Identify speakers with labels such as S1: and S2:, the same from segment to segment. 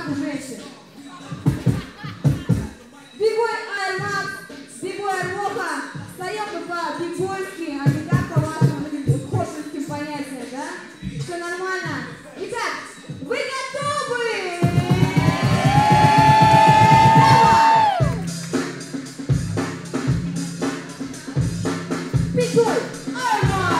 S1: у женщин. Бигбой Airmax, бигбой Армоша. Встаем мы по-бигбойски, а не как по вашим хостовским понятиям, да? Все нормально. Итак, вы готовы? Давай! Бигбой Airmax!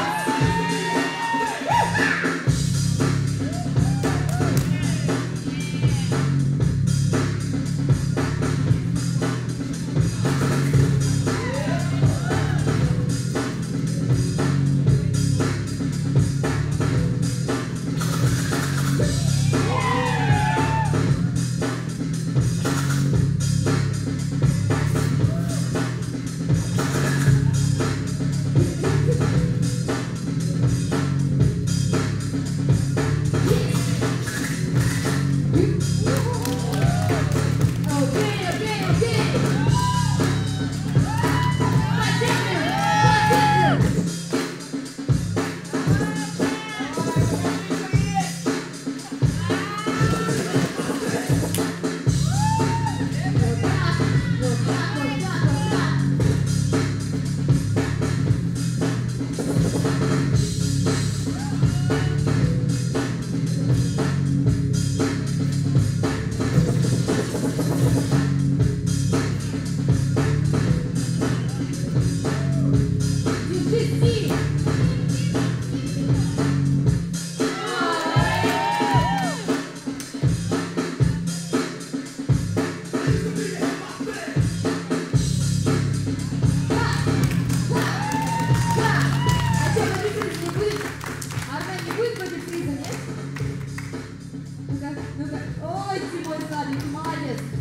S1: Ну-ка. Ой, ты мой сладенький, молодец.